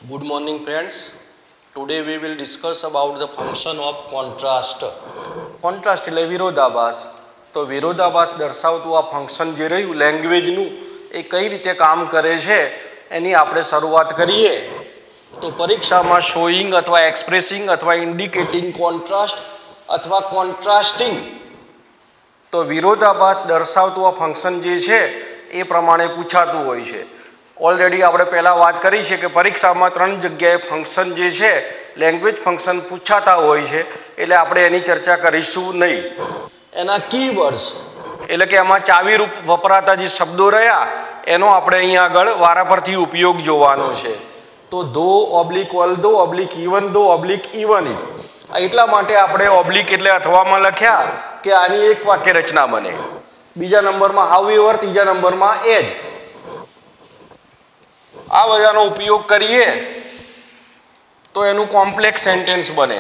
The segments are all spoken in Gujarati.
Good morning friends. Today we will discuss about the function of contrast. Contrast એટલે વિરોધાભાસ. તો વિરોધાભાસ દર્શાવતું આ ફંક્શન જે રહ્યું લેંગ્વેજનું એ કઈ રીતે કામ કરે છે એની આપણે શરૂઆત કરીએ. તો પરીક્ષામાં શોઈંગ અથવા એક્સપ્રેસિંગ અથવા ઇન્ડિકેટિંગ કોન્ટ્રાસ્ટ અથવા કોન્ટ્રાસ્ટિંગ તો વિરોધાભાસ દર્શાવતું આ ફંક્શન જે છે એ પ્રમાણે પૂછાતું હોય છે. ઓલરેડી આપણે પહેલાં વાત કરી છે કે પરીક્ષામાં 3 જગ્યાએ ફંક્શન જે છે લેંગ્વેજ ફંક્શન પૂછાતા હોય છે એટલે આપણે એની ચર્ચા કરીશું નહીં. એના કીવર્ડ્સ એટલે કે એમાં ચાવીરૂપ વપરાતા જે શબ્દો રહ્યા એનો આપણે અહીંયા આગળ વારાફરતી ઉપયોગ જોવાનો છે. તો though oblique although oblique even though oblique even if એટલા માટે આપણે ઓબ્લિક એટલે અથવામાં લખ્યા કે આની એક વાક્ય રચના બને. બીજા નંબરમાં હાઉએવર, ત્રીજા નંબરમાં એજ. આ બધાનો ઉપયોગ કરીએ તો એનું કોમ્પ્લેક્સ સેન્ટેન્સ બને.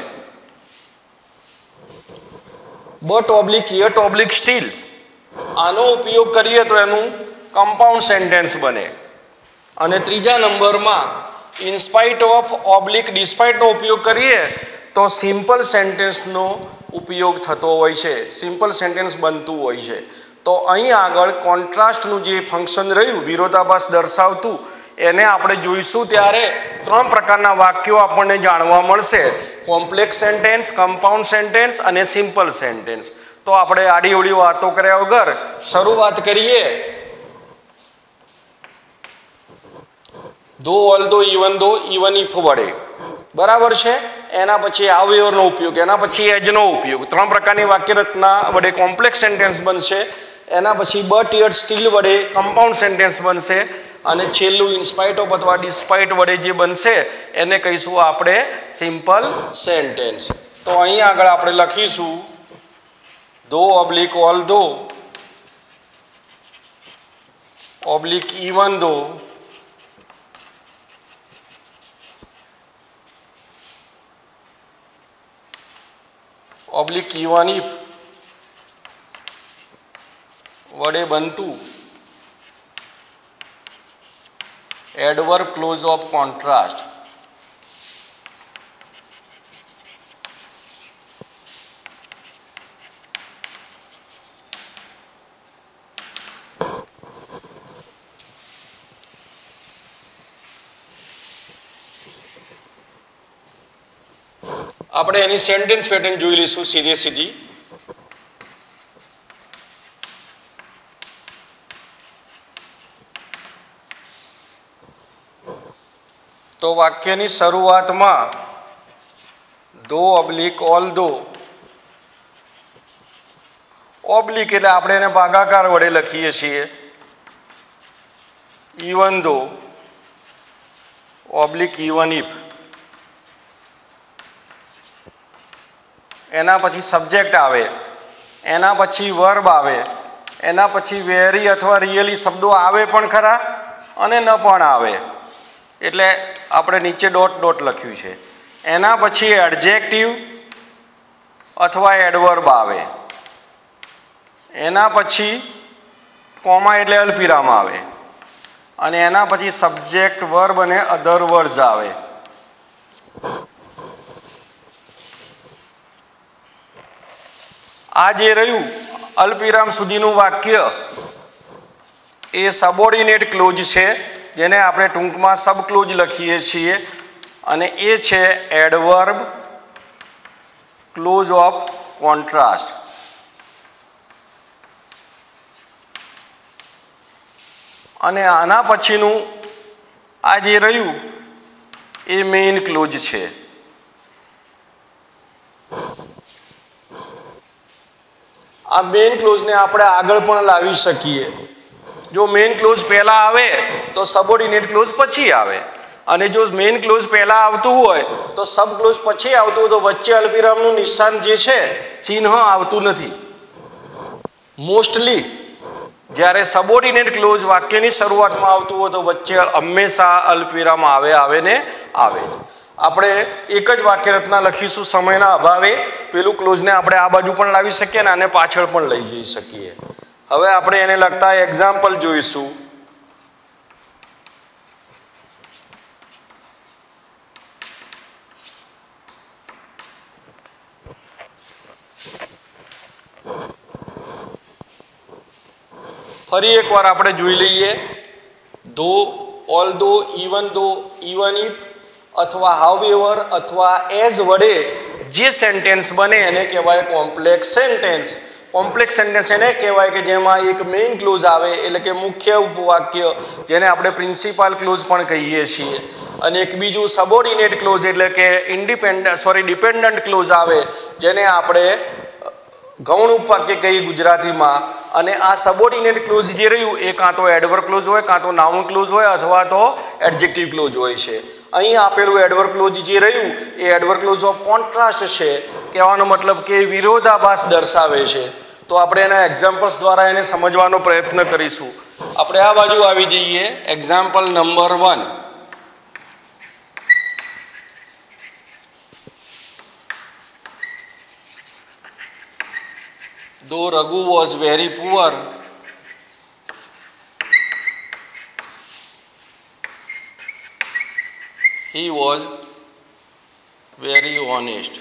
But oblique yet oblique still આનો ઉપયોગ કરીએ તો એનું કમ્પાઉન્ડ સેન્ટેન્સ બને. અને ત્રીજા નંબરમાં ઇનસ્પાઇટ ઓફ ઓબ્લિક ડિસ્પાઇટનો ઉપયોગ કરીએ તો સિમ્પલ સેન્ટેન્સનો ઉપયોગ થતો હોય છે, સિમ્પલ સેન્ટેન્સ બનતું હોય છે. તો અહીં આગળ કોન્ટ્રાસ્ટનું જે ફંક્શન રહ્યું વિરોધાભાસ દર્શાવતું એને આપણે જોઈશું ત્યારે 3 પ્રકારના વાક્યો આપણને જાણવા મળશે: કોમ્પ્લેક્સ સેન્ટેન્સ, કમ્પાઉન્ડ સેન્ટેન્સ અને સિમ્પલ સેન્ટેન્સ. તો આપણે આડી અવળી વાતો કર્યા વગર શરૂઆત કરીએ. Though although even though even if વડે બરાબર છે. એના પછી હાઉએવરનો ઉપયોગ, એના પછી એજનો ઉપયોગ. 3 પ્રકારની વાક્ય રચના વડે કોમ્પ્લેક્સ સેન્ટેન્સ બનશે. એના પછી બટ યટ સ્ટીલ વડે કમ્પાઉન્ડ સેન્ટેન્સ બનશે. અને છેલ્લું ઇનસ્પાઇટ ઓફ અથવા ડિસ્પાઇટ વડે જે બનશે એને કહીશું આપણે સિમ્પલ સેન્ટેન્સ. તો અહીં આગળ આપણે લખીશું though oblique although oblique even though oblique even if વડે બનતું એડવર્બ ક્લોઝ ઓફ કોન્ટ્રાસ્ટ. આપણે એની સેન્ટેન્સ પેટર્ન જોઈ લઈશું સીધે સીધી. તો વાક્યની શરૂઆતમાં ધો ઓબ્લિક ઓલ્ધો ઓબ્લિક એટલે આપણે એને ભાગાકાર વડે લખીએ છીએ. Even though oblique even if એના પછી સબ્જેક્ટ આવે, એના પછી વર્બ આવે, એના પછી વેરી અથવા રિયલી શબ્દો આવે પણ ખરા અને ન પણ આવે એટલે આપણે નીચે ડોટ ડોટ લખ્યું છે. એના પછી એડજેક્ટિવ અથવા એડવર્બ આવે, એના પછી કોમા એટલે અલ્પવિરામ આવે અને એના પછી સબ્જેક્ટ વર્બ અને અધર વર્ડ્સ આવે. આ જે રહ્યું અલ્પવિરામ સુધીનું વાક્ય એ સબઓર્ડિનેટ ક્લોઝ છે જેને આપણે ટૂંકમાં સબ ક્લોઝ લખીએ છીએ અને એ છે એડવર્બ ક્લોઝ ઓફ કોન્ટ્રાસ્ટ. અને આના પછીનું આ જે રહ્યું એ મેઇન ક્લોઝ છે. આ મેઇન ક્લોઝને આપણે આગળ પણ લાવી શકીએ. જો મેઇન ક્લોઝ પહેલાં આવે તો સબઓર્ડિનેટ ક્લોઝ પછી આવે અને જો મેઇન ક્લોઝ પહેલાં આવતું હોય તો સબ ક્લોઝ પછી આવતું હોય તો વચ્ચે અલ્પવિરામનું નિશાન જે છે ચિહ્ન આવતું નથી. મોસ્ટલી જ્યારે સબઓર્ડિનેટ ક્લોઝ વાક્યની શરૂઆતમાં આવતું હોય તો વચ્ચે હંમેશા અલ્પવિરામ આવે ને આવે. આપણે એક જ વાક્ય રચના લખીશું સમયના અભાવે. પેલું ક્લોઝને આપણે આ બાજુ પણ લાવી શકીએ ને આને પાછળ પણ લઈ જઈ શકીએ. હવે આપણે એને લગતા એક્ઝામ્પલ જોઈશું. ફરી એકવાર આપણે જોઈ લઈએ. Though, although, even though, even if અથવા હાઉએવર અથવા એઝ વડે જે સેન્ટેન્સ બને એને કહેવાય કોમ્પ્લેક્સ સેન્ટેન્સ. કોમ્પ્લેક્સ સેન્ટેન્સ એને કહેવાય કે જેમાં એક મેઇન ક્લોઝ આવે એટલે કે મુખ્ય ઉપવાક્ય, જેને આપણે પ્રિન્સિપાલ ક્લોઝ પણ કહીએ છીએ, અને એક બીજું સબોર્ડિનેટ ક્લોઝ એટલે કે ડિપેન્ડન્ટ ક્લોઝ આવે, જેને આપણે ગૌણ ઉપવાક્ય કહીએ ગુજરાતીમાં. અને આ સબોર્ડિનેટ ક્લોઝ જે રહ્યું એ કાં તો એડવર્બ ક્લોઝ હોય, કાં તો નાઉન ક્લોઝ હોય, અથવા તો એડજેક્ટિવ ક્લોઝ હોય છે. અહીં આપેલું એડવર્બ ક્લોઝ જે રહ્યું એ એડવર્બ ક્લોઝ ઓફ કોન્ટ્રાસ્ટ છે. કહેવાનો મતલબ કે વિરોધાભાસ દર્શાવે છે. તો આપણે એના એક્ઝામ્પલ્સ દ્વારા એને સમજવાનો પ્રયત્ન કરીશું. આપણે આ બાજુ આવી જઈએ. Example number 1. Though Raghu was very poor, he was very honest.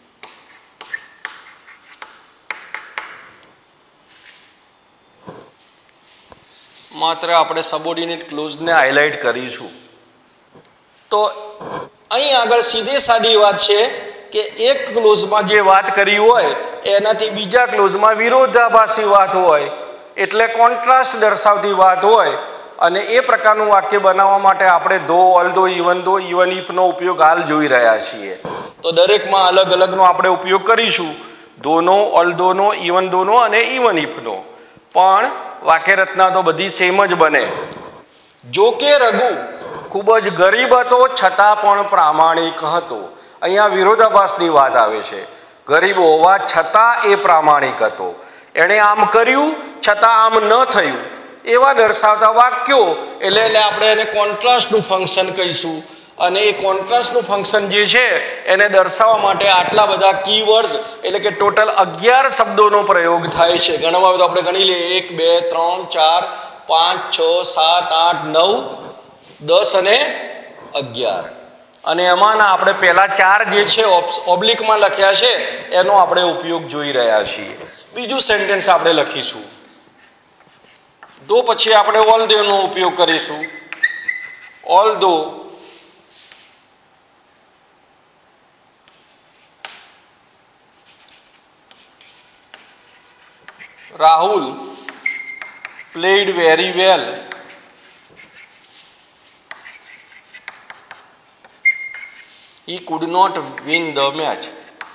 માત્ર આપણે સબોર્ડિનેટ ક્લોઝને હાઇલાઇટ કરીશું. તો અહીં આગળ સીધે સાદી વાત છે કે એક ક્લોઝમાં જે વાત કરી હોય એનાથી બીજા ક્લોઝમાં વિરોધાભાસી વાત હોય, એટલે કોન્ટ્રાસ્ટ દર્શાવતી વાત હોય, અને એ પ્રકારનું વાક્ય બનાવવા માટે આપણે ધો, ઓલ્ધો, ઇવન ઇફનો ઉપયોગ હાલ જોઈ રહ્યા છીએ. તો દરેકમાં અલગ અલગનો આપણે ઉપયોગ કરીશું. ધોનો, ઓલ્ધોનો, ઇવન ધોનો અને ઇવન ઇફનો. પણ વાક્યરચના તો બધી સેમ જ બને. જો કે રઘુ ખૂબ જ ગરીબ હતો છતાં પણ પ્રામાણિક હતો. અહીંયા વિરોધાભાસની વાત આવે છે. ગરીબ હોવા છતાં એ પ્રામાણિક હતો. એણે આમ કર્યું છતાં આમ ન થયું, એવા દર્શાવતા વાક્યો એટલે આપણે એને કોન્ટ્રાસ્ટનું ફંક્શન કહીશું. અને એ કોન્ટ્રાસ્ટનું ફંક્શન જે છે એને દર્શાવવા માટે આટલા બધા કીવર્ડ્સ એટલે કે ટોટલ 11 શબ્દોનો પ્રયોગ થાય છે. ગણવા તો આપણે ગણી લઈએ 1 2 3 4 5 6 7 8 9 10 અને 11. અને એમાંના આપણે પહેલા 4 જે છે ઓબ્લિકમાં લખ્યા છે એનો આપણે ઉપયોગ જોઈ રહ્યા છીએ. બીજું સેન્ટેન્સ આપણે લખીશું. તો પછી આપણે ઓલ્ધોનો ઉપયોગ કરીશું. ઓલ્ધો Rahul played very well, he could not win the match.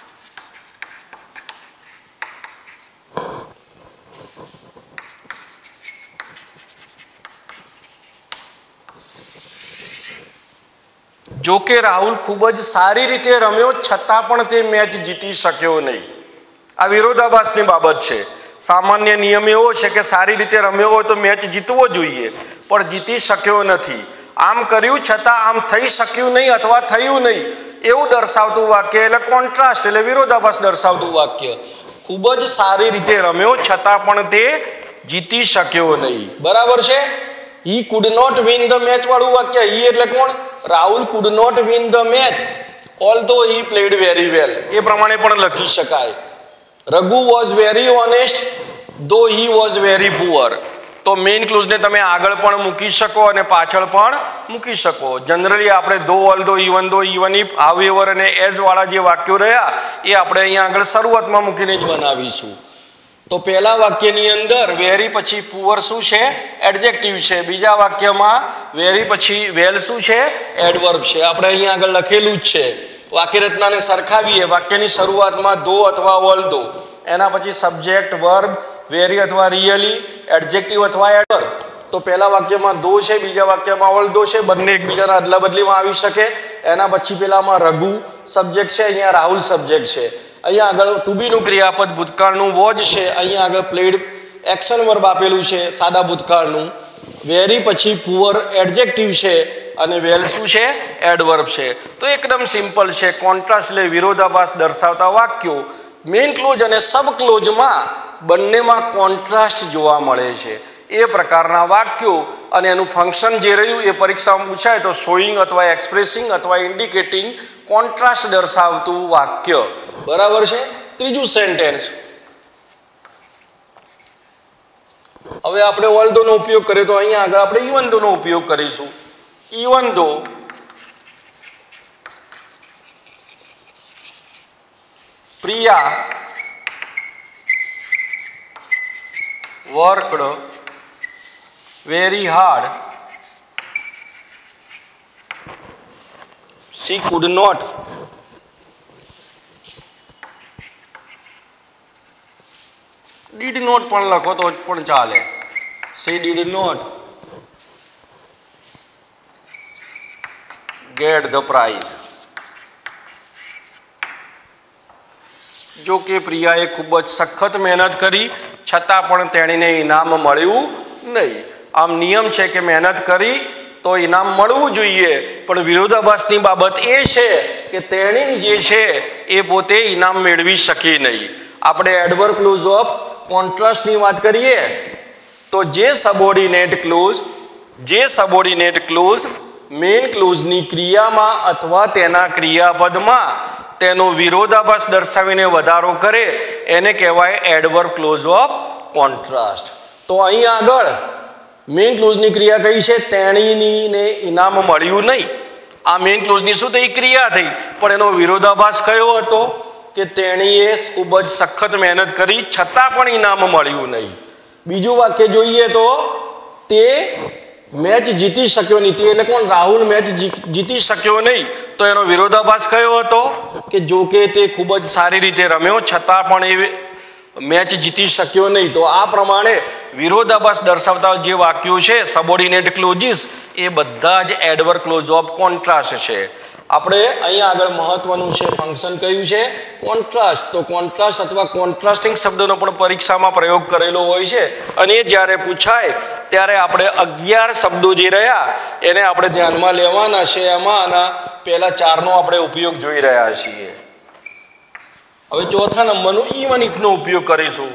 જો કે રાહુલ ખૂબ જ સારી રીતે રમ્યો છતાં પણ તે મેચ જીતી શક્યો નહીં. આ વિરોધાભાસની બાબત છે. સામાન્ય નિયમ એવો છે કે સારી રીતે રમ્યો હોય તો મેચ જીતવો જોઈએ, પણ જીતી શક્યો નથી. આમ કર્યું છતાં આમ થઈ શક્યું નહીં અથવા થયું નહીં એવું દર્શાવતું વાક્ય એટલે કોન્ટ્રાસ્ટ એટલે વિરોધાભાસ દર્શાવતું વાક્ય. ખૂબ જ સારી રીતે રમ્યો છતાં પણ તે જીતી શક્યો નહીં. બરાબર છે. He could not win the match વાળું વાક્ય. હી એટલે કોણ? Rahul could not win the match although he played very well. એ પ્રમાણે પણ લખી શકાય. Raghu was very honest though he was very poor. તો મેઇન ક્લોઝને તમે આગળ પણ મૂકી શકો અને પાછળ પણ મૂકી શકો. જનરલી આપણે though, although, even if, however અને એઝ વાળા જે વાક્યો રહ્યા એ આપણે અહીંયા આગળ શરૂઆતમાં મૂકીને જ બનાવીશું. તો પહેલા વાક્યની અંદર વેરી પછી પુઅર શું છે? એડજેક્ટિવ છે. બીજા વાક્યમાં વેરી પછી વેલ શું છે? એડવર્બ છે. આપણે અહીંયા આગળ લખેલું જ છે. વાક્યરચનાને સરખાવીએ. વાક્યની શરૂઆતમાં ધો અથવા ઓલ્ધો, એના પછી સબ્જેક્ટ, વર્બ, વેરી અથવા રિયલી, એડજેક્ટિવ અથવા એડવર્બ. તો પહેલા વાક્યમાં ધો છે, બીજા વાક્યમાં ઓલ્ધો છે. બંને એકબીજાના અદલા બદલીમાં આવી શકે. એના પછી પેલામાં રઘુ સબ્જેક્ટ છે, અહીંયા રાહુલ સબ્જેક્ટ છે. અહીંયા આગળ ટુ બીનું ક્રિયાપદ ભૂતકાળનું વોઝ છે. અહીંયા આગળ પ્લેડ એક્શન વર્બ આપેલું છે સાદા ભૂતકાળનું. વેરી પછી પુઅર એડજેક્ટિવ છે અને વેલ શું છે? એડવર્બ છે. તો એકદમ સિમ્પલ છે. કોન્ટ્રાસ્ટ એટલે વિરોધાભાસ દર્શાવતા વાક્યો. મેઇન ક્લોઝ અને સબ ક્લોઝમાં બંનેમાં કોન્ટ્રાસ્ટ જોવા મળે છે. એ પ્રકારના વાક્યો અને એનું ફંક્શન જે રહ્યું એ પરીક્ષામાં પૂછાય તો શોઈંગ અથવા એક્સપ્રેસિંગ અથવા ઇન્ડિકેટિંગ કોન્ટ્રાસ્ટ દર્શાવતું વાક્ય. બરાબર છે. ત્રીજું સેન્ટેન્સ હવે આપણે ઓલ્ધો નો ઉપયોગ કરીએ તો અહીંયા આગળ આપણે ઇવન ધો નો ઉપયોગ કરીશું. ઇવન ધો Priya worked very hard, she could not did not પણ લખો તો પણ ચાલે. she did not get the prize. જો કે પ્રિયાએ ખૂબ જ સખત મહેનત કરી છતાં પણ તેણીને ઇનામ મળ્યું નહીં. આમ નિયમ છે કે મહેનત કરી તો ઇનામ મળવું જોઈએ, પણ વિરોધાભાસની બાબત એ છે કે તેણીની જે છે એ પોતે ઇનામ મેળવી શકી નહીં. આપણે એડવર્બ ક્લોઝ ઓફ કોન્ટ્રાસ્ટની વાત કરીએ તો જે સબોર્ડિનેટ ક્લોઝ મેઇન ક્લોઝની ક્રિયામાં અથવા તેના ક્રિયાપદમાં તેનો વિરોધાભાસ દર્શાવીને વધારો કરે એને કહેવાય એડવર્બ ક્લોઝ ઓફ કોન્ટ્રાસ્ટ. તો અહીં આગળ મેઇન ક્લોઝની ક્રિયા કઈ છે? તેણીને ઇનામ મળ્યું નહીં. આ મેઇન ક્લોઝની શું થઈ? ક્રિયા થઈ, પણ એનો વિરોધાભાસ કયો હતો? કે તેણીએ ખૂબ જ સખત મહેનત કરી છતાં પણ ઇનામ મળ્યું નહીં. બીજું વાક્ય જોઈએ તો તે મેચ જીતી શક્યો નહીં. તે એટલે કોણ? રાહુલ મેચ જીતી શક્યો નહીં. તો એનો વિરોધાભાસ કયો હતો? કે જો કે તે ખૂબ જ સારી રીતે રમ્યો છતાં પણ એ મેચ જીતી શક્યો નહીં. તો આ પ્રમાણે વિરોધાભાસ દર્શાવતા જે વાક્યો છે સબોર્ડિનેટ ક્લોઝિસ એ બધા જ એડવર્બ ક્લોઝ ઓફ કોન્ટ્રાસ્ટ છે. આપણે અહીંયા આગળ મહત્વનું છે ફંક્શન કયું છે? કોન્ટ્રાસ્ટ. તો કોન્ટ્રાસ્ટ અથવા કોન્ટ્રાસ્ટિંગ શબ્દનો પણ પરીક્ષામાં પ્રયોગ કરેલો હોય છે અને એ જ્યારે પૂછાય ત્યારે આપણે 11 શબ્દો જે રહ્યા એને આપણે ધ્યાનમાં લેવાના છે. એમાં આના પહેલા 4નો આપણે ઉપયોગ જોઈ રહ્યા છીએ. હવે ચોથા નંબરનું ઇવન ઇફનો ઉપયોગ કરીશું.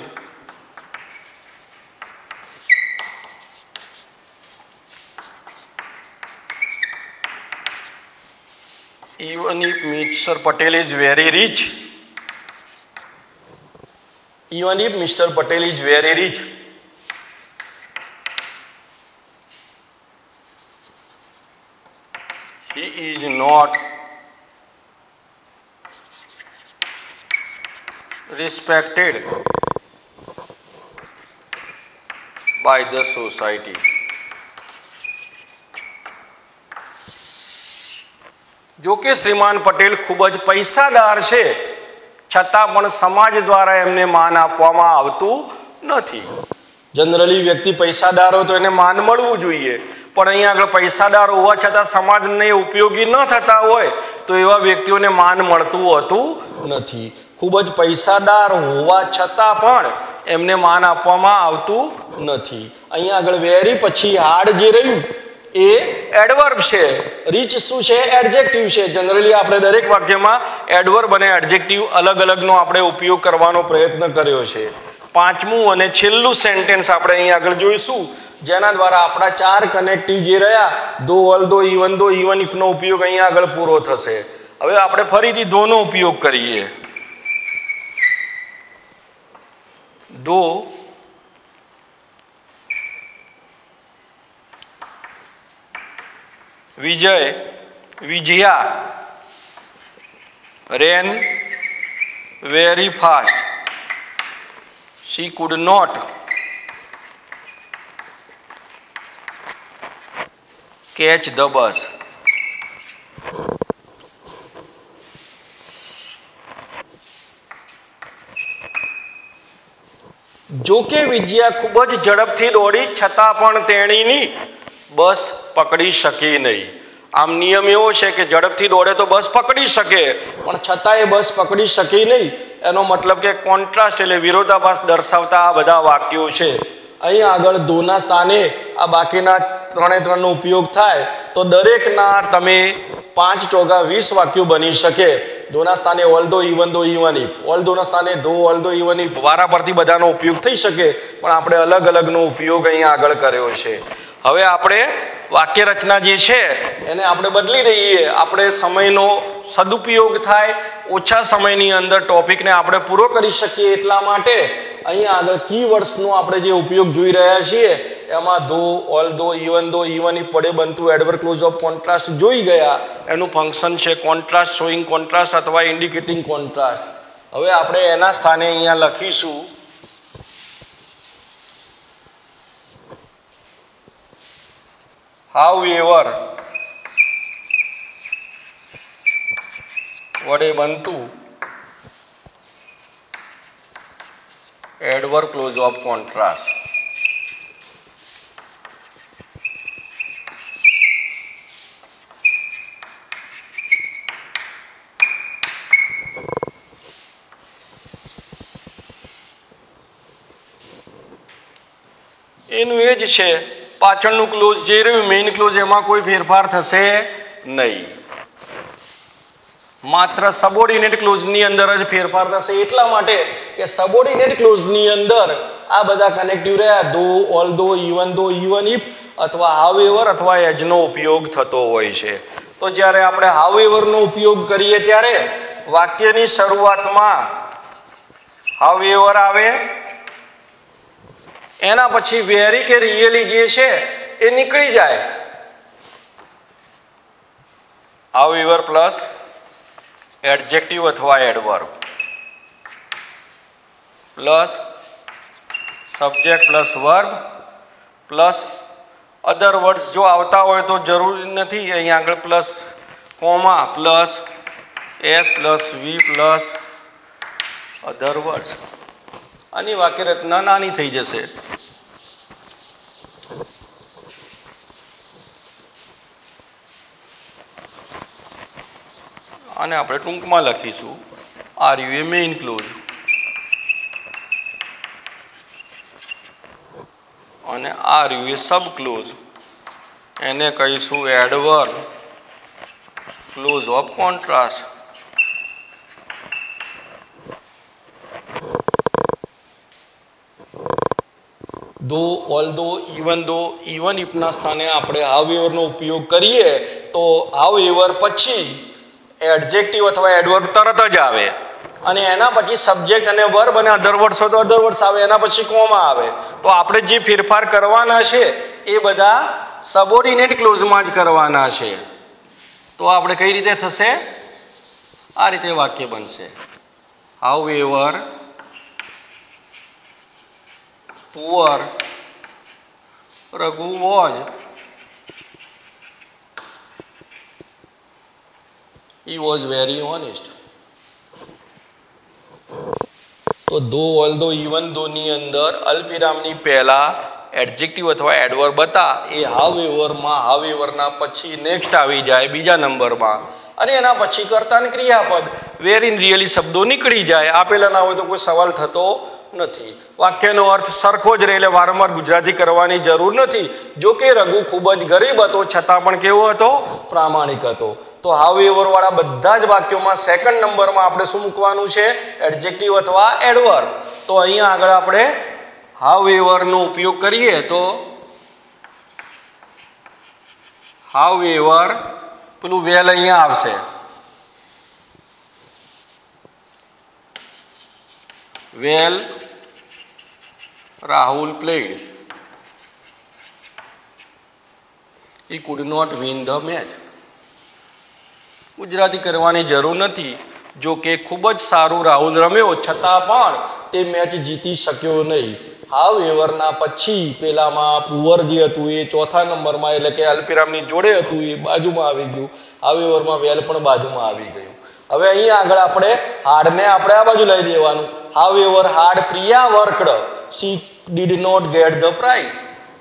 Even if Mr. Patel is very rich, even if Mr. Patel is very rich, he is not respected by the society. જો કે શ્રીમાન પટેલ ખૂબ જ પૈસાદાર છે છતાં પણ સમાજ દ્વારા એમને માન આપવામાં આવતું નથી. જનરલી વ્યક્તિ પૈસાદાર હોય તો એને માન મળવું જોઈએ, પણ અહીંયા આગળ પૈસાદાર હોવા છતાં સમાજને ઉપયોગી ન થતા હોય તો એવા વ્યક્તિઓને માન મળતું હોતું નથી. ખૂબ જ પૈસાદાર હોવા છતાં પણ એમને માન આપવામાં આવતું નથી. અહીંયા આગળ વેરી પછી હાર્ડ જે રહ્યું એ એડવર્બ છે. રીચ શું છે? એડજેક્ટિવ છે. જનરલી આપણે દરેક વાક્યમાં એડવર્બ અને એડજેક્ટિવ અલગ અલગનો આપણે ઉપયોગ કરવાનો પ્રયત્ન કર્યો છે. પાંચમું અને છેલ્લું સેન્ટેન્સ આપણે અહીં આગળ જોઈશું જેના દ્વારા આપણા 4 કનેક્ટિવ જે રહ્યા though, although, even though, even ઇફનો ઉપયોગ અહીંયા આગળ પૂરો થશે. હવે આપણે ફરીથી ધોનો ઉપયોગ કરીએ. ધો Vijaya ran very fast, she could not catch the bus. જો કે વિજયા ખૂબ જ ઝડપથી દોડી છતાં પણ તેણીની બસ પકડી શકી નહીં. આમ નિયમ એવો છે કે ઝડપથી દોડે તો બસ પકડી શકે, પણ છતાં એ બસ પકડી શકી નહીં. એનો મતલબ કે કોન્ટ્રાસ્ટ એટલે વિરોધાભાસ દર્શાવતા આ બધા વાક્યો છે. અહીં આગળ ધોના સ્થાને આ બાકીના 3નો ઉપયોગ થાય તો દરેકના તમે 5 ચોગા 20 વાક્યો બની શકે. ધોના સ્થાને although, even though, even if. ઓલ્ધોના સ્થાને ધો, ઓલ્ધો, ઇવન ઇફ વારા પરથી બધાનો ઉપયોગ થઈ શકે, પણ આપણે અલગ અલગનો ઉપયોગ અહીં આગળ કર્યો છે. હવે આપણે વાક્ય રચના જે છે એને આપણે બદલી રહીએ. આપણે સમયનો સદુપયોગ થાય, ઓછા સમયની અંદર ટોપિકને આપણે પૂરો કરી શકીએ એટલા માટે અહીંયા આગળ કીવર્ડ્સનો આપણે જે ઉપયોગ જોઈ રહ્યા છીએ એમાં ધો, ઓલ્ધો, ઇવન ઇફ વડે બનતું એડવર્બ ક્લોઝ ઓફ કોન્ટ્રાસ્ટ જોઈ ગયા. એનું ફંક્શન છે કોન્ટ્રાસ્ટ, શોઈંગ કોન્ટ્રાસ્ટ અથવા ઇન્ડિકેટિંગ કોન્ટ્રાસ્ટ. હવે આપણે એના સ્થાને અહીંયા લખીશું however વડે બનતું એડવર્બ ક્લોઝ ઓફ કોન્ટ્રાસ્ટ. એનું એ જ છે, પાછળનું ક્લોઝ જે રહ્યું મેઇન ક્લોઝ એમાં કોઈ ફેરફાર થશે નહીં. માત્ર સબોર્ડિનેટ ક્લોઝની અંદર જ ફેરફાર થશે, એટલા માટે કે સબોર્ડિનેટ ક્લોઝની અંદર આ બધા કનેક્ટિવ રહ્યા, ધો, ઓલ્ધો, ઇવન ઇફ અથવા હાઉએવર અથવા એજનો ઉપયોગ થતો હોય છે. તો જ્યારે આપણે હાઉએવરનો ઉપયોગ કરીએ ત્યારે વાક્યની શરૂઆતમાં હાઉએવર આવે, એના પછી વેરી કે રિયલી જે છે એ નીકળી જાય. હાઉએવર પ્લસ એડજેક્ટિવ અથવા adverb plus subject plus verb plus other words જો આવતા હોય તો જરૂરી નથી, અહીંયા આગળ plus comma plus S plus V plus other words. આની વાક્ય રચના નાની થઈ જશે. અને આપણે ટૂંકમાં લખીશું R U A main clause અને R U A sub clause, એને કહીશું એડવર્બ ક્લોઝ ઓફ કોન્ટ્રાસ્ટ. ધો, ઓલ્ધો, ઇવન ઇફના સ્થાને આપણે હાઉએવરનો ઉપયોગ કરીએ તો હાઉએવર પછી એડજેક્ટિવ અથવા એડવર્બ તરત જ આવે, અને એના પછી સબ્જેક્ટ અને વર્બ અને અધર વર્ડ્સ હોય તો અધર વર્ડ્સ આવે, એના પછી કોમા આવે. તો આપણે જે ફેરફાર કરવાના છે એ બધા સબોર્ડિનેટ ક્લોઝમાં જ કરવાના છે. તો આપણે કઈ રીતે થશે? આ રીતે વાક્ય બનશે. However poor Raghu was, he was very honest. તો ધો, ઓલ્ધો, ઇવન ધોની અંદર અલ્પવિરામની પહેલા એડજેક્ટિવ અથવા એડવર્બ હતા એ હાઉએવરના પછી નેક્સ્ટ આવી જાય બીજા નંબરમાં, અને એના પછી કર્તા અને ક્રિયાપદ વેર ઇન રિયલી શબ્દો નીકળી જાય. આપેલા ના હોય તો કોઈ સવાલ થતો નથી. વાક્યનો અર્થ સરખો જ રહે, એટલે વારંવાર ગુજરાતી કરવાની જરૂર નથી. જો કે રઘુ ખૂબ જ ગરીબ હતો છતાં પણ કેવો હતો? પ્રામાણિક હતો. તો હાઉએવર વાળા બધા જ વાક્યોમાં સેકન્ડ નંબરમાં આપણે શું મૂકવાનું છે? એડજેક્ટિવ અથવા એડવર્બ. તો અહીંયા આગળ આપણે હાઉએવરનો ઉપયોગ કરીએ તો હાઉએવર પેલું વેલ અહીંયા આવશે, વેલ Rahul played, he could not win the match. Gujarati કરવાની જરૂર નથી. જો કે ખૂબ જ સારું રાહુલ રમ્યો છતાં પણ તે મેચ જીતી શક્યો નહીં. હાઉએવરના પછી પેલામાં પુઅર જે હતું એ ચોથા નંબરમાં, એટલે કે અલ્પવિરામની જોડે હતું એ બાજુમાં આવી ગયું. હાઉએવરમાં વેલ પણ બાજુમાં આવી ગયું. હવે અહીંયા આગળ આપણે હાર્ડને આપણે આ બાજુ લઈ દેવાનું. However hard Priya worked, she did not get the prize.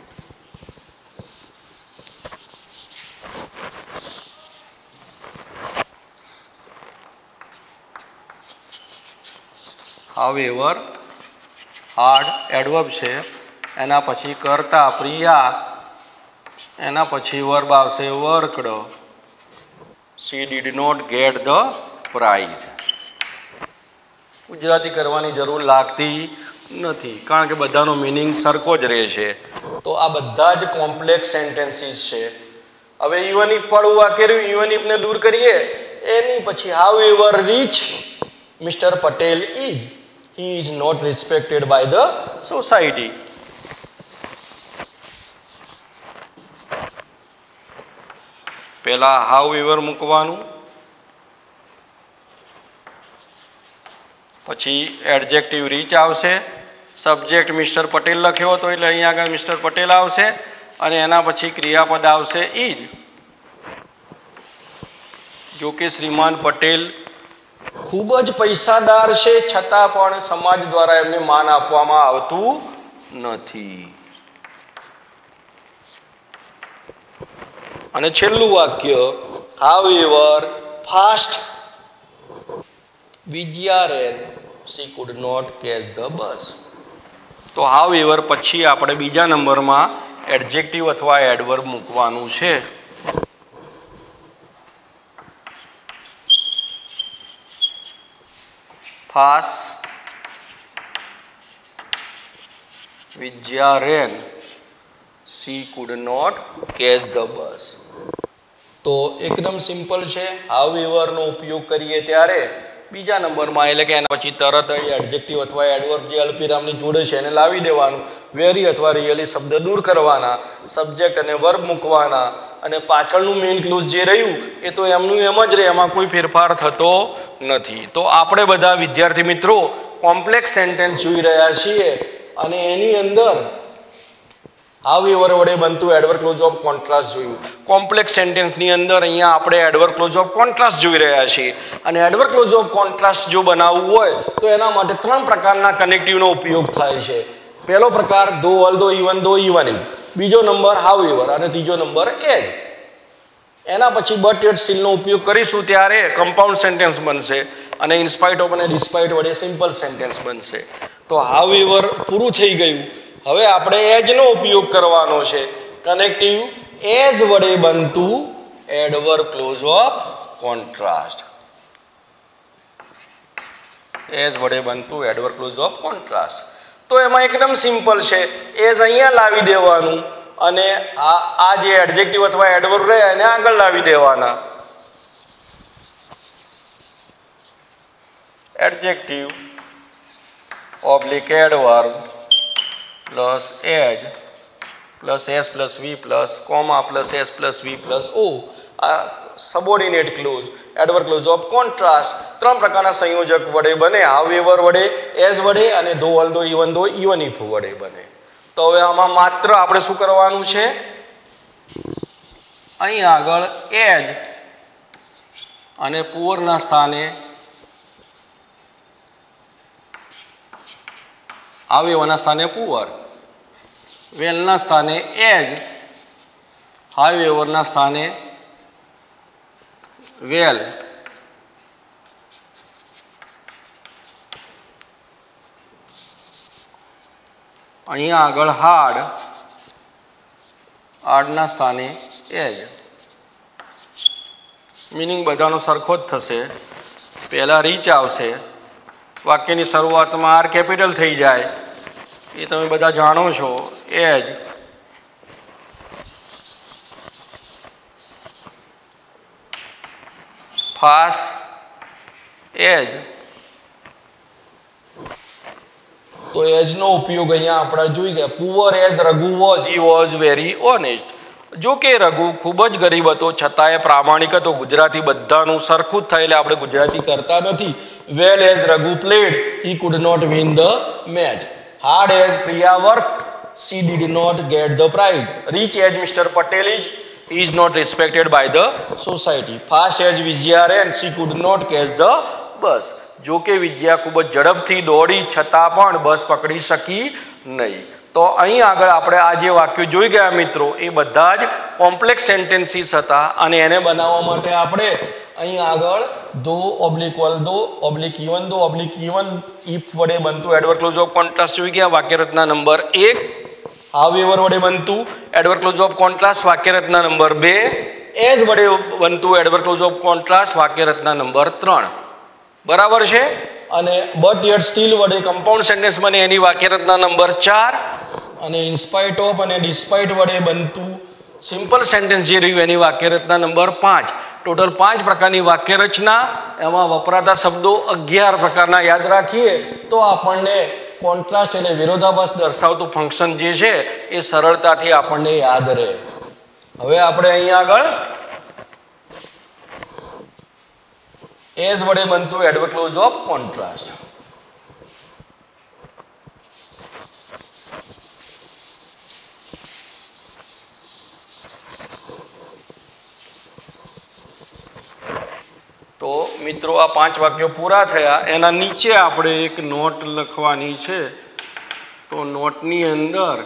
However hard adverb છે, એના પછી કર્તા પ્રિયા, એના પછી વર્બ આવશે worked, she did not get the prize. ગુજરાતી કરવાની જરૂર લાગતી નથી, કારણ કે બધાનો મિનિંગ સરખો જ રહે છે. તો આ બધા જ કોમ્પ્લેક્સ સેન્ટેન્સીસ છે. હવે ઇવન ઇફ વાળું વાક્ય રહ્યું, ઇવન ઇફને દૂર કરીએ, એની પછી however rich mister Patel is, he is not respected by the society. પહેલા however મૂકવાનું, પછી એડજેક્ટિવ રીચ આવશે, સબ્જેક્ટ મિસ્ટર પટેલ લખ્યો હતો એટલે અહીંયા આગળ મિસ્ટર પટેલ આવશે અને એના પછી ક્રિયાપદ આવશે ઇજ. જો કે શ્રીમાન પટેલ ખૂબ જ પૈસાદાર છે છતાં પણ સમાજ દ્વારા એમને માન આપવામાં આવતું નથી. અને છેલ્લું વાક્ય however fast Vijaya ran, she could not catch the bus. તો however પછી આપણે બીજા નંબરમાં એડજેક્ટિવ અથવા એડવર્બ મૂકવાનું છે. fast Vijaya ran, she could not catch the bus. તો એકદમ સિમ્પલ છે. however નો ઉપયોગ કરીએ ત્યારે બીજા નંબરમાં એટલે કે એના પછી તરત જ એડજેક્ટિવ અથવા એડવર્બ જે અલ્પવિરામની જોડે છે એને લાવી દેવાનું, વેરી અથવા રિયલી શબ્દ દૂર કરવાના, સબ્જેક્ટ અને વર્બ મૂકવાના અને પાછળનું મેઇન ક્લોઝ જે રહ્યું એ તો એમનું એમ જ રહે, એમાં કોઈ ફેરફાર થતો નથી. તો આપણે બધા વિદ્યાર્થી મિત્રો કોમ્પ્લેક્સ સેન્ટેન્સ જોઈ રહ્યા છીએ અને એની અંદર however વડે બનતું એડવર્બ ક્લોઝ ઓફ કોન્ટ્રાસ્ટ જોયું. કોમ્પ્લેક્સ સેન્ટેન્સની અંદર અહીંયા આપણે એડવર્બ ક્લોઝ ઓફ કોન્ટ્રાસ્ટ જોઈ રહ્યા છીએ અને એડવર્બ ક્લોઝ ઓફ કોન્ટ્રાસ્ટ જો બનાવવું હોય તો એના માટે 3 પ્રકારના કનેક્ટિવનો ઉપયોગ થાય છે. પહેલો પ્રકાર though, although, even though, even if. બીજો નંબર however અને ત્રીજો નંબર એઝ. એના પછી બટ યet સ્ટીલનો ઉપયોગ કરીશું ત્યારે કમ્પાઉન્ડ સેન્ટેન્સ બનશે અને ઇન સ્પાઇટ ઓફ અને ડિસ્પાઇટ વડે સિમ્પલ સેન્ટેન્સ બનશે. તો however પૂરું થઈ ગયું. હવે આપણે એઝનો ઉપયોગ કરવાનો છે. કનેક્ટિવ એઝ વડે બનતું adverb clause of contrast. As વડે બનતું એડવર્બ ક્લોઝ ઓફ કોન્ટ્રાસ્ટ. તો એમાં એકદમ સિમ્પલ છે. એઝ અહીંયા લાવી દેવાનું અને આ જે એડજેક્ટિવ અથવા એડવર્બ રહે એને આગળ લાવી દેવાના. Adjective oblique adverb plus as plus S plus V plus comma plus S plus V plus O. આ subordinate clause adverb clause of contrast 3 પ્રકારના સંયોજક વડે બને. however વડે, એઝ વડે અને though, although, even though, even if વડે બને. તો હવે આમાં માત્ર આપણે શું કરવાનું છે, અહીં આગળ એજ અને પુઅરના સ્થાને howeverના સ્થાને પુઅર, વેલના સ્થાને એજ, howeverના સ્થાને વેલ. અહીંયા આગળ હાર્ડ, હાર્ડના સ્થાને એજ. મિનિંગ બધાનો સરખો જ થશે. પહેલાં રીચ આવશે, વાક્યની શરૂઆતમાં આર કેપિટલ થઈ જાય એ તમે બધા જાણો છો. As fast as. તો એજનો ઉપયોગ અહીંયા આપણે જોઈ ગયા. Poor as Raghu was, he was very honest. જો કે રઘુ ખૂબ જ ગરીબ હતો છતાંય પ્રામાણિક હતો. ગુજરાતી બધાનું સરખું જ થાય એટલે આપણે ગુજરાતી કરતા નથી. Well as Raghu played, he could not win the match. Hard as Priya worked, she did not get the prize. Rich as Mr. Patel is, he is not respected by the society. Fast as Vijaya ran, she could not catch the bus. જો કે વિજયા ખૂબ જ ઝડપથી દોડી છતાં પણ બસ પકડી શકી નહીં. તો અહીં આગળ આપણે આ જે વાક્યો જોઈ ગયા મિત્રો એ બધા જ કોમ્પ્લેક્સ સેન્ટેન્સીસ હતા અને એને બનાવવા માટે આપણે અહીં આગળ though oblique although oblique even though oblique even if વડે બનતું એડવર્બ ક્લોઝ ઓફ કોન્ટ્રાસ્ટ જોઈ ગયા. વાક્યરચના નંબર 1. however વડે બનતું એડવર્બ ક્લોઝ ઓફ કોન્ટ્રાસ્ટ વાક્યરચના નંબર 2. એઝ વડે બનતું એડવર્બ ક્લોઝ ઓફ કોન્ટ્રાસ્ટ વાક્યરચના નંબર 3. બરાબર છે. અને બટ યટ સ્ટીલ વડે કમ્પાઉન્ડ સેન્ટેન્સ બને એની વાક્યરચના નંબર 4. અને ઇન સ્પાઇટ ઓફ અને ડિસ્પાઇટ વડે બનતું સિમ્પલ સેન્ટેન્સ જે રહ્યું એની વાક્યરચના નંબર 5. ટોટલ 5 પ્રકારની વાક્ય રચના, એમાં વપરાતા શબ્દો 11 પ્રકારના યાદ રાખીએ તો આપણને કોન્ટ્રાસ્ટ એટલે વિરોધાભાસ દર્શાવતું ફંક્શન જે છે એ સરળતાથી આપણને યાદ રહે. હવે આપણે અહીંયા આગળ એઝ વડે બનતું એડવર્બ ક્લોઝ ઓફ કોન્ટ્રાસ્ટ. તો મિત્રો આ 5 વાક્યો પૂરા થયા. એના નીચે આપણે એક નોટ લખવાની છે. તો નોટની અંદર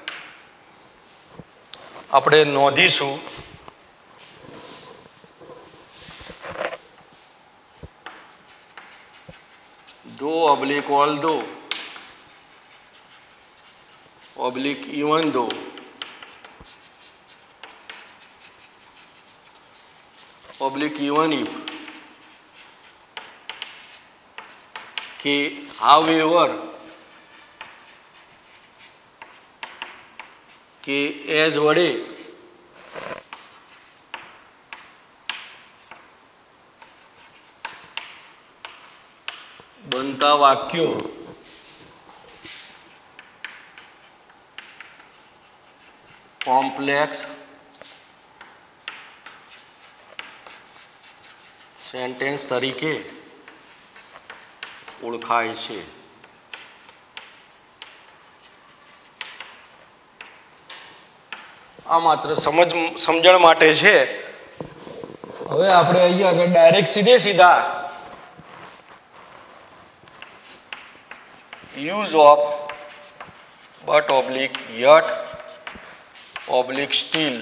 આપણે નોંધીશું though oblique although oblique even though oblique even if કે however કે એઝ વડે બનતા વાક્યો કોમ્પ્લેક્સ સેન્ટેન્સ તરીકે ઓળખાય છે. આ માત્ર સમજણ માટે છે. હવે આપણે અહીંયા આગળ ડાયરેક્ટ સીધા use of but oblique yet oblique still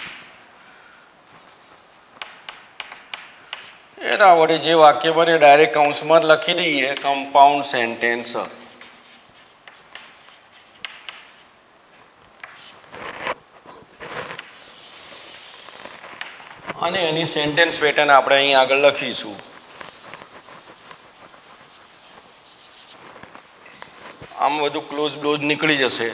એના વડે જે વાક્ય બને ડાયરેક્ટ કૌંસમાં લખી દઈએ કમ્પાઉન્ડ સેન્ટેન્સ. અને એની સેન્ટેન્સ પેટર્ન આપણે અહીં આગળ લખીશું. આમ બધું ક્લોઝ બ્લોઝ નીકળી જશે.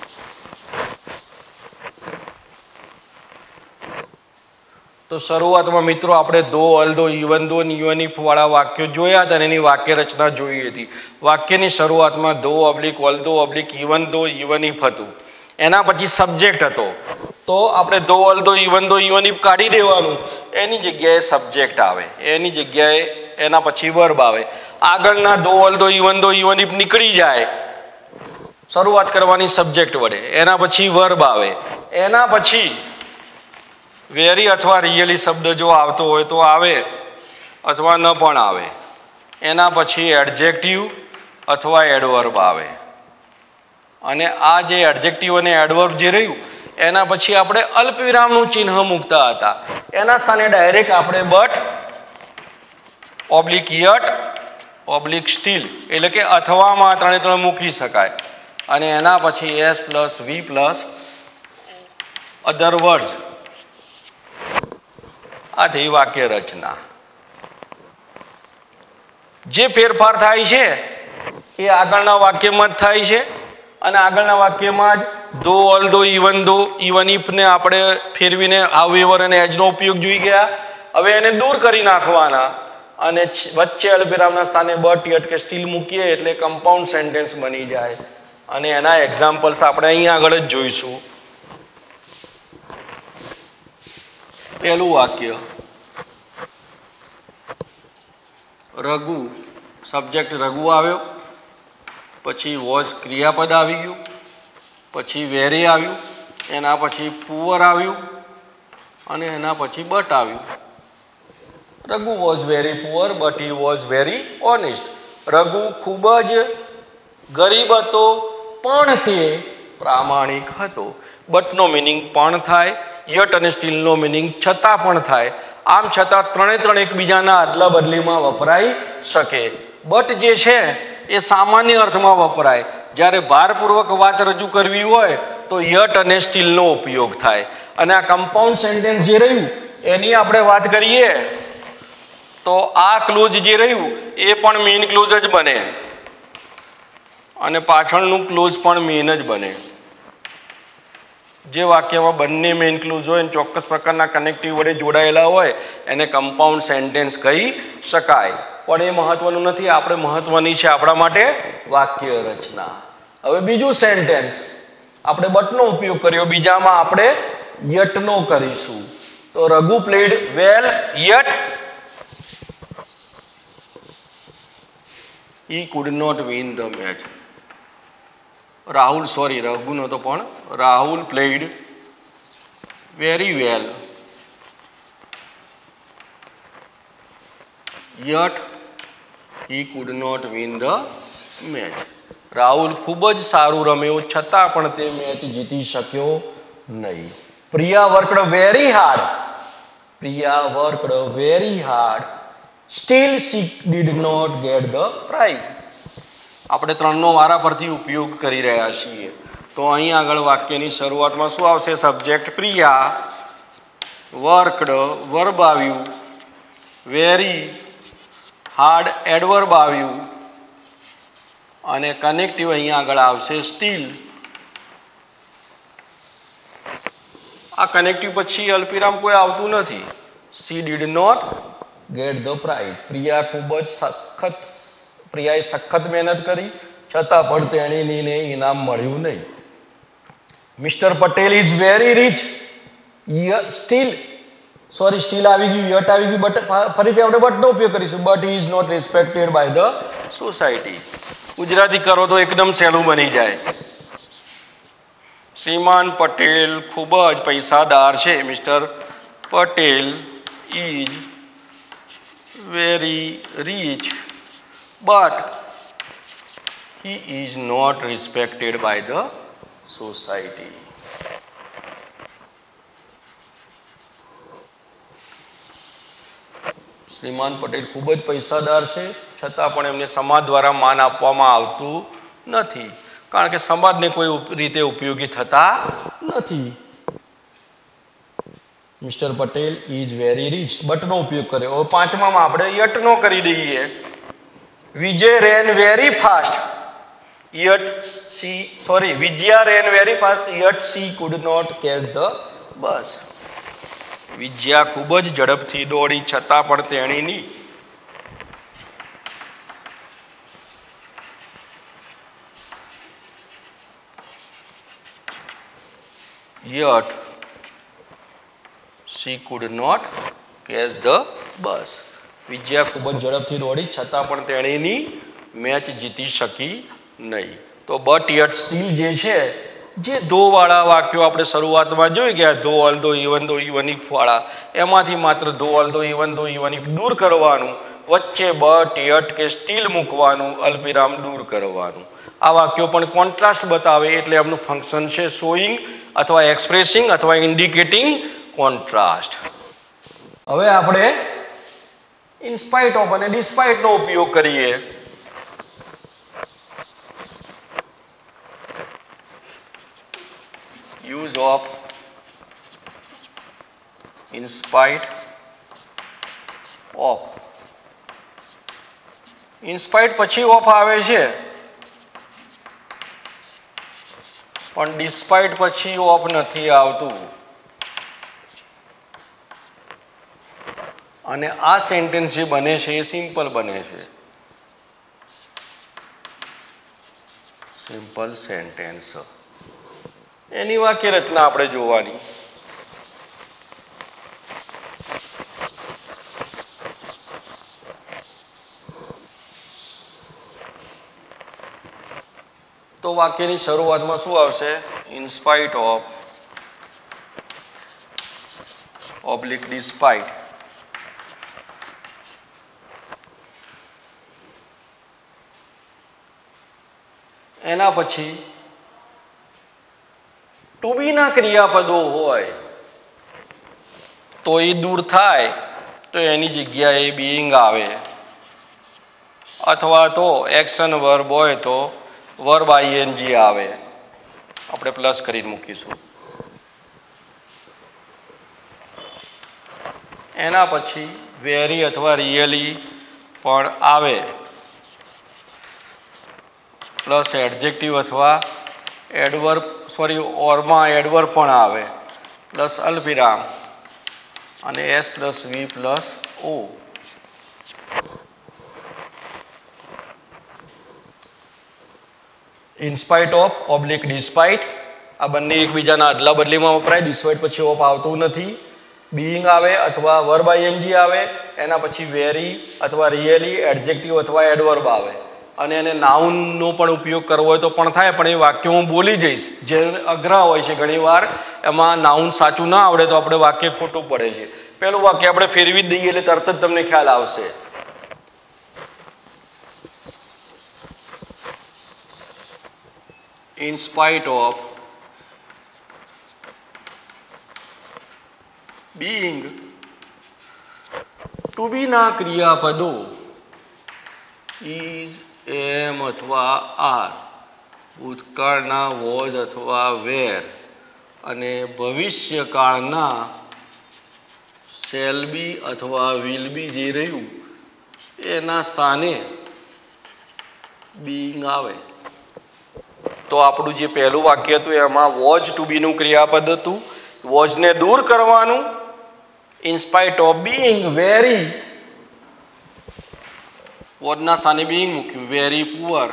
તો શરૂઆતમાં મિત્રો આપણે દો ઓલ દો ઇવન દો ઇવન ઇફ વાળા વાક્યો જોયા હતા અને એની વાક્ય રચના જોઈ હતી. વાક્યની શરૂઆતમાં though oblique although oblique even though even if હતું. એના પછી સબ્જેક્ટ હતો. તો આપણે દો ઓલ દો ઇવન ઇફ કાઢી દેવાનું. એની જગ્યાએ સબ્જેક્ટ આવે, એની જગ્યાએ એના પછી વર્બ આવે. આગળના દો ઓલ દો ઇવન ઇફ નીકળી જાય. શરૂઆત કરવાની સબ્જેક્ટ વડે, એના પછી વર્બ આવે, એના પછી વેરી અથવા રિયલી શબ્દ જો આવતો હોય તો આવે અથવા ન પણ આવે. એના પછી એડજેક્ટિવ અથવા એડવર્બ આવે. અને આ જે એડજેક્ટિવ અને એડવર્બ જે રહ્યું એના પછી આપણે અલ્પવિરામનું ચિહ્ન મૂકતા હતા. એના સ્થાને ડાયરેક્ટ આપણે but oblique yet oblique still એટલે કે અથવામાં 3 મૂકી શકાય. અને એના પછી S plus V plus other words. આ થઈ વાક્ય રચના. જે ફેરફાર થાય છે એ આગળના વાક્યમાં જ થાય છે. અને આગળના વાક્યમાં જ દો ઓલ દો ઇવન ઇફને આપણે ફેરવીને હાઉએવર અને એજનો ઉપયોગ જોઈ ગયા. હવે એને દૂર કરી નાખવાના અને વચ્ચે અલ્પવિરામના સ્થાને બટ યટ કે સ્ટીલ મૂકીએ એટલે કમ્પાઉન્ડ સેન્ટેન્સ બની જાય. અને એના એક્ઝામ્પલ્સ આપણે અહીંયા આગળ જ જોઈશું. પહેલું વાક્ય રઘુ, સબ્જેક્ટ રઘુ આવ્યો, પછી વોઝ ક્રિયાપદ આવી ગયું, પછી વેરી આવ્યું, એના પછી પુઅર આવ્યું અને એના પછી બટ આવ્યું. Raghu was very poor but he was very honest. Raghu ખૂબ જ ગરીબ હતો પણ તે પ્રામાણિક હતો. બટનો મિનિંગ પણ થાય, યટ અને સ્ટીલનો મિનિંગ છતાં પણ થાય. આમ છતાં 3 એકબીજાના અદલા બદલીમાં વપરાઈ શકે. બટ જે છે એ સામાન્ય અર્થમાં વપરાય. જ્યારે ભારપૂર્વક વાત રજૂ કરવી હોય તો યટ અને સ્ટીલનો ઉપયોગ થાય. અને આ કમ્પાઉન્ડ સેન્ટેન્સ જે રહ્યું એની આપણે વાત કરીએ તો આ ક્લોઝ જે રહ્યું એ પણ મેઇન ક્લોઝ જ બને અને પાછળનું ક્લોઝ પણ મેઇન જ બને. જે વાક્યમાં બંને મેઇન ક્લુઝ હોય અને ચોક્કસ પ્રકારના કનેક્ટિવ વડે જોડાયેલા હોય એને કમ્પાઉન્ડ સેન્ટેન્સ કહી શકાય. પણ એ મહત્વનું નથી, આપણે મહત્વની છે આપણા માટે વાક્ય રચના. હવે બીજું સેન્ટેન્સ આપણે બટનો ઉપયોગ કર્યો, બીજામાં આપણે યટનો કરીશું. તો Raghu played well yet he could not win the match. Raghu નહોતો પણ Rahul played very well yet he could not win the match. Rahul ખૂબ જ સારું રમ્યો છતાં પણ તે મેચ જીતી શક્યો નહીં. Priya worked very hard still she did not get the prize. આપણે ત્રણનો વારા પરથી ઉપયોગ કરી રહ્યા છીએ. તો અહીં આગળ વાક્યની શરૂઆતમાં શું આવશે? સબ્જેક્ટ પ્રિયા, વર્કડ વર્બ આવ્યું, વેરી હાર્ડ એડવર્બ આવ્યું અને કનેક્ટિવ અહીં આગળ આવશે સ્ટીલ. આ કનેક્ટિવ પછી અલ્પવિરામ કોઈ આવતું નથી. she did not get the prize. પ્રિયાએ સખત મહેનત કરી છતાં પણ તેણીને ઇનામ મળ્યું નહીં. Mister Patel is very rich still આવી ગયું, યટ આવી ગયું, બટ ફરીથી આપણે બટનો ઉપયોગ કરીશું. But he is not respected by the society. Gujarati કરો તો એકદમ સહેલું બની જાય. શ્રીમાન પટેલ ખૂબ જ પૈસાદાર છે. Mister Patel is very rich but he is not respected by the society. શ્રીમાન પટેલ ખૂબ જ પૈસાદાર છે છતાં પણ એમને સમાજ દ્વારા માન આપવામાં આવતું નથી, કારણ કે સમાજને કોઈ રીતે ઉપયોગી થતા નથી. Mister Patel is very rich, બટનો ઉપયોગ કર્યો. હવે પાંચમામાં આપણે યટનો કરી દઈએ. Vijay ran very fast Vijaya ran very fast yet she could not catch the bus. Vijaya ખૂબ જ ઝડપથી દોડી છતાં પણ તેણીની yet she could not catch the bus. Vijaya ખૂબ જ ઝડપથી દોડી છતાં પણ તેણીની મેચ જીતી શકી નહીં. તો બટ યટ સ્ટીલ જે છે, જે ધોવાળા વાક્યો આપણે શરૂઆતમાં જોઈ ગયા, ધો ઓલ ધો ઇવન ધો ઇવન ઇફ વાળા, એમાંથી માત્ર ધો ઓલ ધો ઇવન ઇફ દૂર કરવાનું, વચ્ચે બટ યટ કે સ્ટીલ મૂકવાનું, અલ્પવિરામ દૂર કરવાનું. આ વાક્યો પણ કોન્ટ્રાસ્ટ બતાવે એટલે એમનું ફંક્શન છે શોઈંગ અથવા એક્સપ્રેસિંગ અથવા ઇન્ડિકેટિંગ કોન્ટ્રાસ્ટ. હવે આપણે ઇનસ્પાઇટ ઓફ અને ડિસ્પાઇટનો ઉપયોગ કરીએ. Use of in spite of. In spite પછી ઓફ આવે છે પણ ડિસ્પાઇટ પછી ઓફ નથી આવતું. અને આ સેન્ટેન્સ જે બને છે એ સિમ્પલ બને છે. Simple sentence. એની વાક્ય રચના આપણે જોવાની. તો વાક્યની શરૂઆતમાં શું આવશે? In spite of oblique despite. એના પછી ટુ બીના ક્રિયાપદો હોય તો એ દૂર થાય તો એની જગ્યાએ બીઈંગ આવે, અથવા તો એક્શન વર્બ હોય તો વર્બ આઈએનજી આવે. આપણે પ્લસ કરીને મૂકીશું. એના પછી વેરી અથવા રિયલી પણ આવે, પ્લસ એડજેક્ટિવ અથવા સોરી ઓરમાં એડવર્બ પણ આવે પ્લસ અલ્પવિરામ અને S plus V plus O. In spite of oblique despite આ બંને એકબીજાના અદલા બદલીમાં વપરાય. ડિસ્પાઇટ પછી ઓફ આવતું નથી. બીઈંગ આવે અથવા વર્બ આઈએનજી આવે, એના પછી વેરી અથવા રિયલી, એડજેક્ટિવ અથવા એડવર્બ આવે. અને એને નાઉનનો પણ ઉપયોગ કરવો હોય તો પણ થાય, પણ એ વાક્ય હું બોલી જઈશ. જે અઘરા હોય છે ઘણીવાર એમાં નાઉન સાચું ના આવડે તો આપણે વાક્ય ખોટું પડે છે. પહેલું વાક્ય આપણે ફેરવી જ દઈએ એટલે તરત જ તમને ખ્યાલ આવશે. In spite of being to be ના ક્રિયાપદો is, am અથવા are, ભૂતકાળના was અથવા were અને ભવિષ્યકાળના shall be અથવા will be જે રહ્યું એના સ્થાને being આવે. તો આપણું જે પહેલું વાક્ય હતું એમાં વોઝ ટુ બીનું ક્રિયાપદ હતું. વોઝને દૂર કરવાનું. In spite of being very, વોઝના સ્થાને બીઈંગ મૂક્યું. વેરી પુઅર,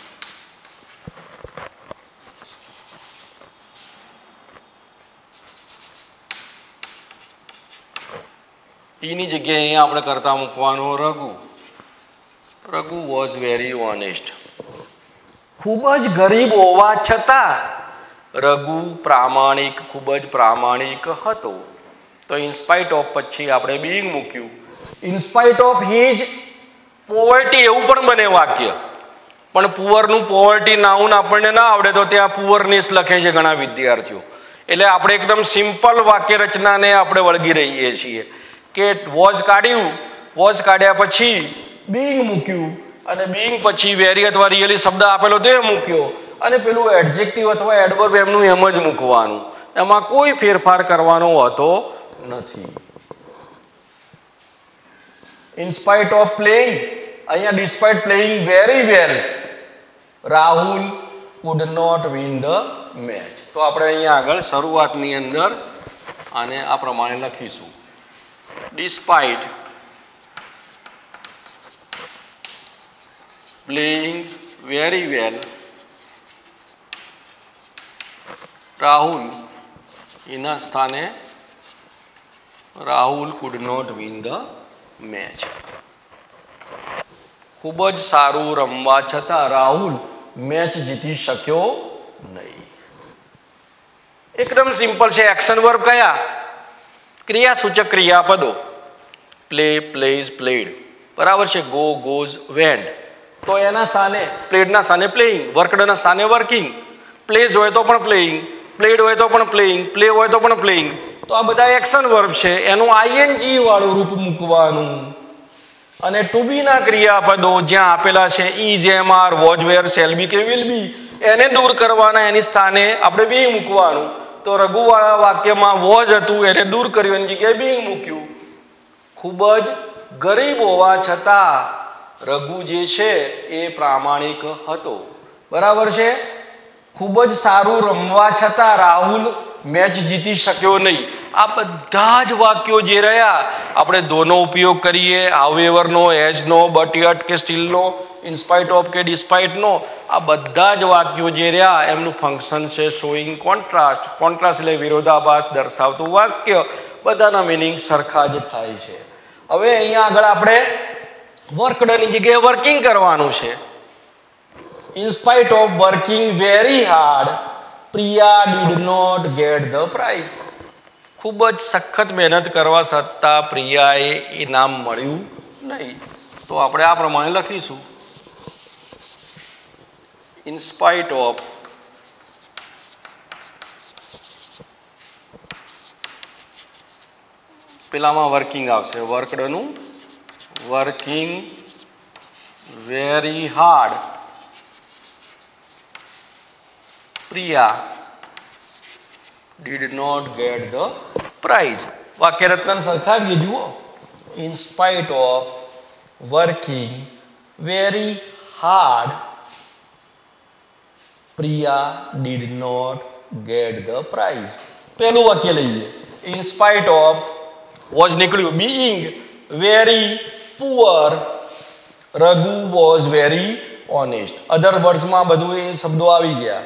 ઈની જગ્યાએ અહીંયા આપણે કરતા મૂકવાનું Raghu. Raghu was very honest. ખૂબ જ ગરીબ હોવા છતાં રઘુ પ્રામાણિક, ખૂબ જ પ્રામાણિક હતો. તો ઇનસ્પાઇટ ઓફ પછી આપણે બીઈંગ મૂક્યું. ઇનસ્પાઇટ ઓફ હીઝ પોવર્ટી એવું પણ બને વાક્ય, પણ પુઅરનું પોવર્ટી નાઉન આપણને ના આવડે તો ત્યાં પુઅરનેસ લખે છે ઘણા વિદ્યાર્થીઓ. એટલે આપણે એકદમ સિમ્પલ વાક્ય રચનાને આપણે વળગી રહીએ છીએ કે વોઝ કાઢ્યું, વોઝ કાઢ્યા પછી બીઈંગ મૂક્યું અને બીઈંગ પછી વેરી અથવા રિયલી શબ્દ આપેલો તે મૂક્યો અને પેલું એડજેક્ટિવ અથવા એડવર્બ એમનું એમ જ મૂકવાનું. એમાં કોઈ ફેરફાર કરવાનો હોતો નથી. ઇન સ્પાઇટ ઓફ પ્લેઇંગ, અહીંયા despite playing very well, Rahul could not win the match. તો આપણે અહીંયા આગળ શરૂઆતની અંદર આને આ પ્રમાણે લખીશું. Despite playing very well, Rahul એના સ્થાને Rahul could not win the match. ખૂબ જ સારું રમવા છતાં રાહુલ મેચ જીતી શક્યો નહીં. એકદમ સિમ્પલ છે. એક્શન વર્બ કયા? ક્રિયાસૂચક ક્રિયાપદો. પ્લે, પ્લેઝ, પ્લેડ, બરાબર છે. Go, goes, went. તો એના સ્થાને પ્લેડના સ્થાને પ્લેઇંગ, વર્કડના સ્થાને વર્કિંગ. પ્લેઝ હોય તો પણ પ્લેઇંગ, પ્લેડ હોય તો પણ પ્લેઇંગ, પ્લે હોય તો પણ પ્લેઇંગ. તો આ બધા એક્શન વર્બ છે. એનું આઈએનજી વાળું રૂપ મૂકવાનું. અને ટુ બીના ક્રિયાપદો જ્યાં આપેલા છે is, am, are, was, were, shall be કે વિલ બી, એને દૂર કરવાના. એની સ્થાને આપણે બીઈંગ મૂકવાનું. તો રઘુવાળા વાક્યમાં વોઝ હતું એને દૂર કર્યું, એની જગ્યાએ બીઈંગ મૂક્યું. ખૂબ જ ગરીબ હોવા છતાં રઘુ જે છે એ પ્રામાણિક હતો. બરાબર છે. ખૂબ જ સારું રમવા છતાં રાહુલ મેચ જીતી શક્યો નહીં. આ બધા જ વાક્યો જે રહ્યા આપણે ધોનો ઉપયોગ કરીએ, હાવેવરનો, એઝનો, બટ યટ કે સ્ટીલનો, ઇનસ્પાઇટ ઓફ કે ડિસ્પાઇટનો, આ બધા જ વાક્યો જે રહ્યા એમનું ફંક્શન છે શોઈંગ કોન્ટ્રાસ્ટ. કોન્ટ્રાસ્ટ એટલે વિરોધાભાસ દર્શાવતું વાક્ય. બધાના મિનિંગ સરખા જ થાય છે. હવે અહીંયા આગળ આપણે વર્કડની જગ્યાએ વર્કિંગ કરવાનું છે. In spite of working very hard, Priya did not get the prize. ખૂબ જ સખત મહેનત કરવા છતાં પ્રિયાએ ઇનામ મળ્યું નહીં. તો આપણે આ પ્રમાણે લખીશું. ઇન સ્પાઇટ ઓફ પેલામાં વર્કિંગ આવશે, વર્કડનું working very hard, Priya did not get the prize. વાક્ય રચના સરખાવીએ. જુઓ, in spite of working very hard, Priya did not get the prize. પહેલું વાક્ય લઈએ. In spite of was નીકળ્યું. Being very poor, Raghu was very honest. અધર વર્ડ્સમાં બધું એ શબ્દો આવી ગયા.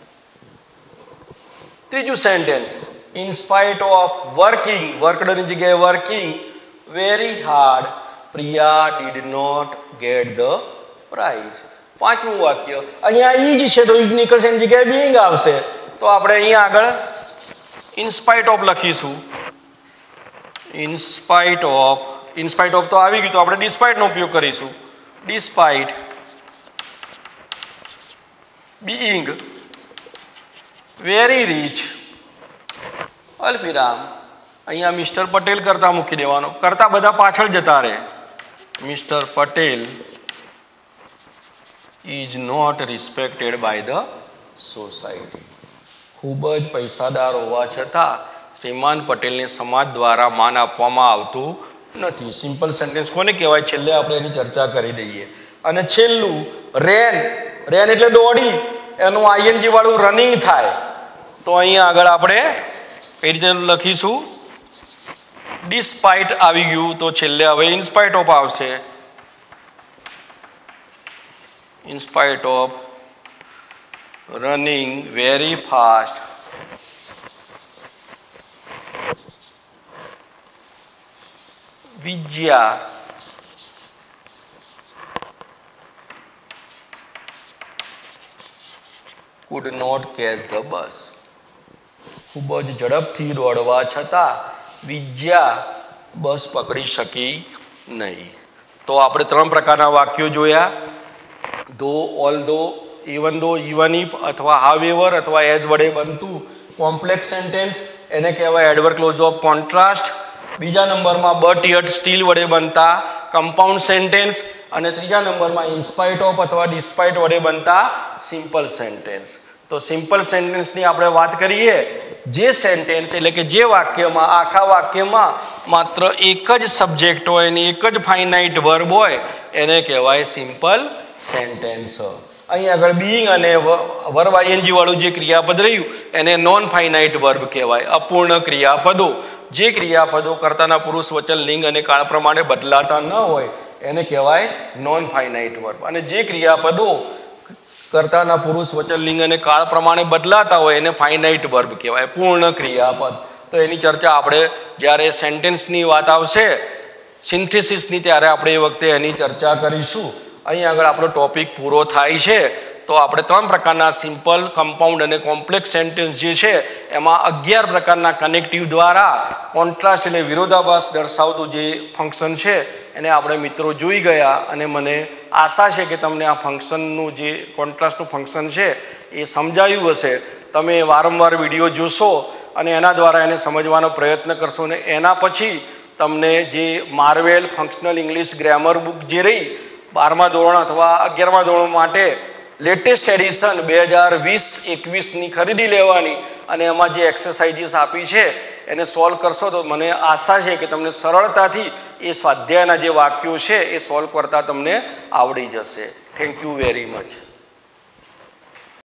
ત્રીજું sentence. In spite of working, worked ની જગ્યાએ working very hard, Priya did not get the prize. પાંચમું વાક્ય. અહીંયા ઈ જ છે તો ઈ જ નીકળશે એની જગ્યાએ being આવશે. તો આપણે અહીંયા આગળ in spite of લખીશું. in spite of તો આવી ગયું તો આપણે despite નો ઉપયોગ કરીશું. despite being very rich, અલ્પવિરામ અહીંયા મિસ્ટર પટેલ કરતા મૂકી દેવાનો. કરતા બધા પાછળ જતા રહે. Mister Patel is not respected by the society. ખૂબ જ પૈસાદાર હોવા છતાં શ્રીમાન પટેલને સમાજ દ્વારા માન આપવામાં આવતું નથી. સિમ્પલ સેન્ટેન્સ કોને કહેવાય? છેલ્લે આપણે એની ચર્ચા કરી દઈએ. અને છેલ્લું રેન. રેન એટલે દોડી, એનું આઈએનજી વાળું રનિંગ થાય. તો અહીંયા આગળ આપણે એ રીતે લખીશું. ડિસ્પાઇટ આવી ગયું તો છેલ્લે હવે ઇનસ્પાઇટ ઓફ આવશે. In spite of running very fast, Vijaya could not catch the bus. ખૂબ જ ઝડપથી દોડવા છતાં વિજયા બસ પકડી શકી નહીં. તો આપણે ત્રણ પ્રકારના વાક્યો જોયા. Though, although, even though, even if અથવા હાવેવર અથવા એઝ વડે બનતું કોમ્પ્લેક્સ સેન્ટેન્સ એને કહેવાય એડવર્બ ક્લોઝ ઓફ કોન્ટ્રાસ્ટ. બીજા નંબરમાં બટ યટ સ્ટીલ વડે બનતા કમ્પાઉન્ડ સેન્ટેન્સ. અને ત્રીજા નંબરમાં ઇનસ્પાઇટ ઓફ અથવા ડિસ્પાઇટ વડે બનતા સિમ્પલ સેન્ટેન્સ. તો સિમ્પલ સેન્ટેન્સની આપણે વાત કરીએ. જે સેન્ટેન્સ એટલે કે જે વાક્યમાં આખા વાક્યમાં માત્ર એક જ સબ્જેક્ટ હોય અને એક જ ફાઇનાઇટ વર્બ હોય એને કહેવાય સિમ્પલ સેન્ટેન્સ. અહીં આગળ બીઈંગ અને વર્બ આઈએનજી વાળું જે ક્રિયાપદ રહ્યું એને નોન ફાઇનાઇટ વર્બ કહેવાય. અપૂર્ણ ક્રિયાપદો. જે ક્રિયાપદો કર્તાના પુરુષ વચન લિંગ અને કાળ પ્રમાણે બદલાતા ન હોય એને કહેવાય નોન ફાઇનાઇટ વર્બ. અને જે ક્રિયાપદો કર્તાના પુરુષ વચન લિંગ અને કાળ પ્રમાણે બદલાતા હોય એને ફાઇનાઇટ વર્બ કહેવાય, પૂર્ણ ક્રિયાપદ. તો એની ચર્ચા આપણે જ્યારે સેન્ટેન્સની વાત આવશે સિન્થેસિસની ત્યારે આપણે એ વખતે એની ચર્ચા કરીશું. અહીં આગળ આપણો ટોપિક પૂરો થાય છે. તો આપણે ત્રણ પ્રકારના સિમ્પલ, કમ્પાઉન્ડ અને કોમ્પ્લેક્સ સેન્ટેન્સ જે છે એમાં 11 પ્રકારના કનેક્ટિવ દ્વારા કોન્ટ્રાસ્ટ એટલે વિરોધાભાસ દર્શાવતું જે ફંક્શન છે એને આપણે મિત્રો જોઈ ગયા. અને મને આશા છે કે તમને આ ફંક્શનનું જે કોન્ટ્રાસ્ટનું ફંક્શન છે એ સમજાયું હશે. તમે વારંવાર વિડીયો જોશો અને એના દ્વારા એને સમજવાનો પ્રયત્ન કરશો. અને એના પછી તમને જે Marvel functional English grammar book જે રહી 12મા ધોરણ અથવા 11મા ધોરણ માટે લેટેસ્ટ એડિશન 2020-21ની ખરીદી લેવાની અને એમાં જે એક્સરસાઇઝીસ આપી છે એને સોલ્વ કરશો તો મને આશા છે કે તમને સરળતાથી એ સ્વાધ્યાયના જે વાક્યો છે એ સોલ્વ કરતાં તમને આવડી જશે. Thank you very much.